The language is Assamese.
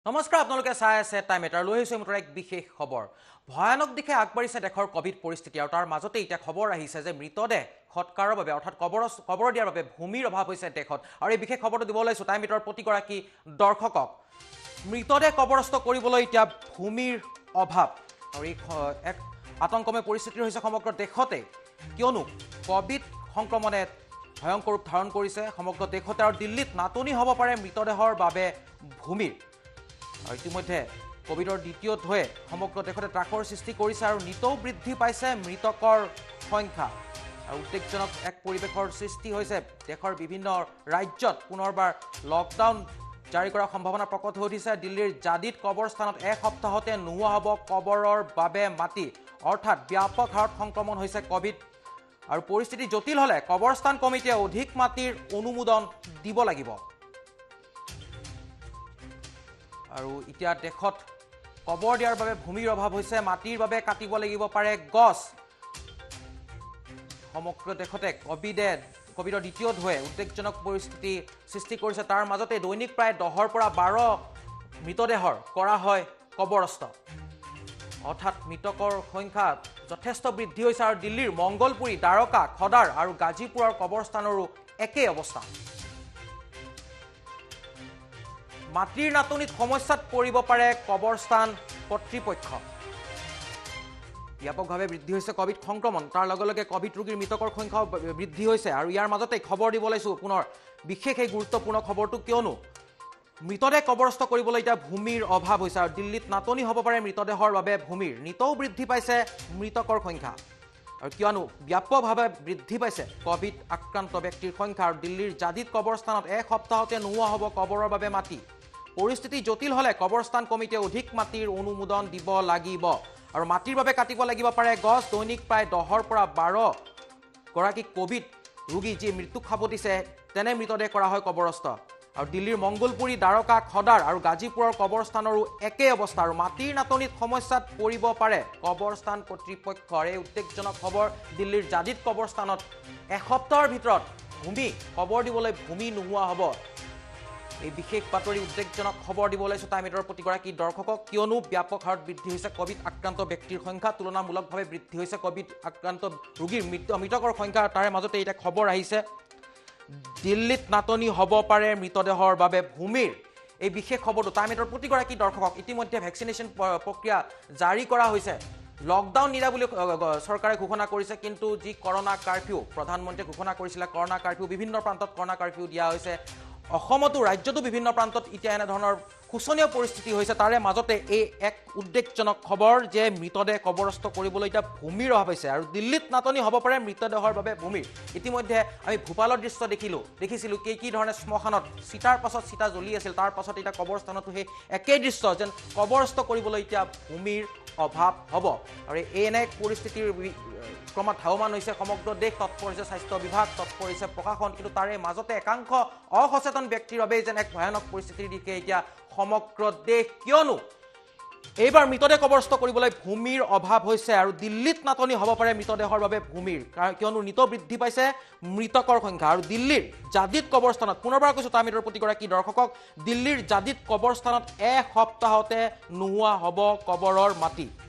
নমস্কাৰ আপোনালোকে চাই আছে টাইম এটাৰ লৈ আহিছে মোৰ এক বিশেষ খবৰ ভয়ানক দিশে আগবাঢ়িছে দেশৰ কোভিড পৰিস্থিতি আৰু তাৰ মাজতে এতিয়া খবৰ আহিছে যে মৃতদেহ সৎকাৰৰ বাবে অৰ্থাৎ কবৰ দিয়াৰ বাবে ভূমিৰ অভাৱ হৈছে দেশত আৰু এই বিশেষ খবৰটো দিব লৈছো টাইম এটাৰ প্ৰতিগৰাকী দৰ্শকক মৃতদেহ কবৰস্থ কৰিবলৈ এতিয়া ভূমিৰ অভাৱ আৰু এক আতংকময় পৰিস্থিতি হৈছে সমগ্ৰ দেশতে কিয়নো কোভিড সংক্ৰমণে ভয়ংকৰ ৰূপ ধাৰণ কৰিছে সমগ্ৰ দেশতে আৰু দিল্লীত নাটনি হ'ব পাৰে মৃতদেহৰ বাবে ভূমিৰ আৰু ইতিমধ্যে কোভিডৰ দ্বিতীয় ঢৌৱে সমগ্ৰ দেশতে ত্ৰাসৰ সৃষ্টি কৰিছে আৰু নিতৌ বৃদ্ধি পাইছে মৃতকৰ সংখ্যা আৰু উদ্বেগজনক এক পৰিৱেশৰ সৃষ্টি হৈছে দেশৰ বিভিন্ন ৰাজ্যত পুনৰবাৰ লকডাউন জাৰি কৰাৰ সম্ভাৱনা প্ৰকট হৈ উঠিছে দিল্লীৰ জাদিত কবৰস্থানত এক সপ্তাহতে নোহোৱা হ'ব কবৰৰ বাবে মাটি অৰ্থাৎ ব্যাপক হাৰত সংক্ৰমণ হৈছে কোভিড আৰু পৰিস্থিতি জটিল হ'লে কবৰস্থান কমিটিয়ে অধিক মাটিৰ অনুমোদন দিব লাগিব আৰু এতিয়া দেশত কবৰ দিয়াৰ বাবে ভূমিৰ অভাৱ হৈছে মাটিৰ বাবে কাটিব লাগিব পাৰে গছ সমগ্ৰ দেশতে কোভিডৰ দ্বিতীয় ঢৌৱে উদ্বেগজনক পৰিস্থিতি সৃষ্টি কৰিছে তাৰ মাজতে দৈনিক প্ৰায় 10ৰ পৰা 12 মৃতদেহৰ কৰা হয় কবৰস্থ অৰ্থাৎ মৃতকৰ সংখ্যা যথেষ্ট বৃদ্ধি হৈছে আৰু দিল্লীৰ মংগলপুৰী দ্বাৰকা খদাৰ আৰু গাজীপুৰৰ কবৰস্থানৰো একেই অৱস্থা মাটিৰ নাটনিত সমস্যাত পৰিব পাৰে কবৰস্থান কৰ্তৃপক্ষ ব্যাপকভাৱে বৃদ্ধি হৈছে কোভিড সংক্ৰমণ তাৰ লগে লগে কোভিড ৰোগীৰ মৃতকৰ সংখ্যাও বৃদ্ধি হৈছে আৰু ইয়াৰ মাজতে খবৰ দিব লৈছো পুনৰ বিশেষ এই গুৰুত্বপূৰ্ণ খবৰটো কিয়নো মৃতদেহ কবৰস্থ কৰিবলৈ এতিয়া ভূমিৰ অভাৱ হৈছে আৰু দিল্লীত নাটনি হ'ব পাৰে মৃতদেহৰ বাবে ভূমিৰ নিতৌ বৃদ্ধি পাইছে মৃতকৰ সংখ্যা আৰু কিয়নো ব্যাপকভাৱে বৃদ্ধি পাইছে কোভিড আক্ৰান্ত ব্যক্তিৰ সংখ্যা আৰু দিল্লীৰ জাদিত কবৰস্থানত এক সপ্তাহতে নোহোৱা হ'ব কবৰৰ বাবে মাটি পৰিস্থিতি জটিল হ'লে কবৰস্থান কমিটিয়ে অধিক মাটিৰ অনুমোদন দিব লাগিব আৰু মাটিৰ বাবে কাটিব লাগিব পাৰে গছ দৈনিক প্ৰায় 10ৰ পৰা 12 গৰাকী কোভিড ৰোগী যি মৃত্যুক সাৱটিছে তেনে মৃতদেহ কৰা হয় কবৰস্থ আৰু দিল্লীৰ মংগলপুৰী দ্বাৰকা খদাৰ আৰু গাজীপুৰৰ কবৰস্থানৰো একেই অৱস্থা আৰু মাটিৰ নাটনিত সমস্যাত পৰিব পাৰে কবৰস্থান কৰ্তৃপক্ষৰ এই উদ্বেগজনক খবৰ দিল্লীৰ জাদিত কবৰস্থানত এসপ্তাহৰ ভিতৰত ভূমি কবৰ দিবলৈ ভূমি নোহোৱা হ'ব এই বিশেষ বাতৰি উদ্বেগজনক খবৰ দিব লৈছো টাইম এটাৰ প্ৰতিগৰাকী দৰ্শকক কিয়নো ব্যাপক হাৰত বৃদ্ধি হৈছে কোভিড আক্ৰান্ত ব্যক্তিৰ সংখ্যা তুলনামূলকভাৱে বৃদ্ধি হৈছে কোভিড আক্ৰান্ত ৰোগীৰ মৃতকৰ সংখ্যা তাৰে মাজতে এটা খবৰ আহিছে দিল্লীত নাটনি হ'ব পাৰে মৃতদেহৰ বাবে ভূমিৰ এই বিশেষ খবৰটো টাইম এটাৰ প্ৰতিগৰাকী দৰ্শকক ইতিমধ্যে ভেকচিনেশ্যন প্ৰক্ৰিয়া জাৰি কৰা হৈছে লকডাউন নিৰা বুলি চৰকাৰে ঘোষণা কৰিছে কিন্তু যি কৰোনা কাৰফিউ প্ৰধানমন্ত্ৰীয়ে ঘোষণা কৰিছিল কৰোনা কাৰফিউ বিভিন্ন প্ৰান্তত কৰোনা কাৰফিউ দিয়া হৈছে অসমতো ৰাজ্যতো বিভিন্ন প্ৰান্তত এতিয়া এনে ধৰণৰ শোচনীয় পৰিস্থিতি হৈছে তাৰে মাজতে এই এক উদ্বেগজনক খবৰ যে মৃতদেহ কবৰস্থ কৰিবলৈ এতিয়া ভূমিৰ অভাৱ হৈছে আৰু দিল্লীত নাটনি হ'ব পাৰে মৃতদেহৰ বাবে ভূমিৰ ইতিমধ্যে আমি ভূপালৰ দৃশ্য দেখিছিলোঁ কি ধৰণে শ্মশানত চিতাৰ পাছত চিতা জ্বলি আছিল তাৰ পাছত এতিয়া কবৰস্থানতো সেই একেই দৃশ্য যেন কবৰস্থ কৰিবলৈ এতিয়া ভূমিৰ অভাৱ হ'ব আৰু এনে পৰিস্থিতিৰ ক্ৰমাৎ ধাৱমান হৈছে সমগ্ৰ দেশ তৎপৰ হৈছে স্বাস্থ্য বিভাগ তৎপৰ হৈছে প্ৰশাসন কিন্তু তাৰে মাজতে একাংশ অসচেতন ব্যক্তিৰ বাবে যেন এক ভয়ানক পৰিস্থিতিৰ দিশে এতিয়া সমগ্ৰ দেশ কিয়নো এইবাৰ মৃতদেহ কবৰস্থ কৰিবলৈ ভূমিৰ অভাৱ হৈছে আৰু দিল্লীত নাটনি হ'ব পাৰে মৃতদেহৰ বাবে ভূমিৰ কিয়নো নিতৌ বৃদ্ধি পাইছে মৃতকৰ সংখ্যা আৰু দিল্লীৰ জাদিত কবৰস্থানত পুনৰবাৰ কৈছো টাইম এটাৰ প্ৰতিগৰাকী দৰ্শকক দিল্লীৰ জাদিত কবৰস্থানত এক সপ্তাহতে নোহোৱা হ'ব কবৰৰ মাটি